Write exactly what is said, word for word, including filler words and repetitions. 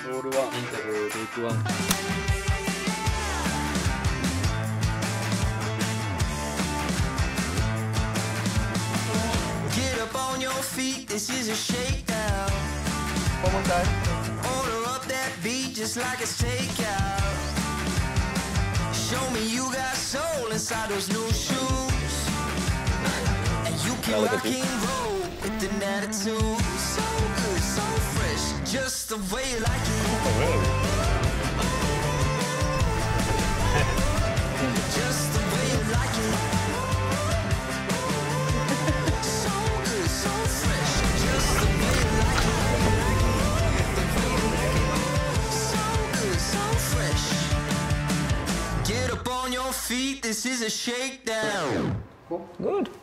ロールワン、 インタビューテイクワン。 Get up on your feet, this is a shakedown. One more time. Order up that beat just like it's takeout. Show me you got soul inside those new shoes. And you can rock and roll with an attitude. So good, so fresh, just the way you like it. Oh, really? Just the way you like it. So good, so fresh, just the way you like it. So good, so fresh. Get up on your feet, this is a shakedown. Good.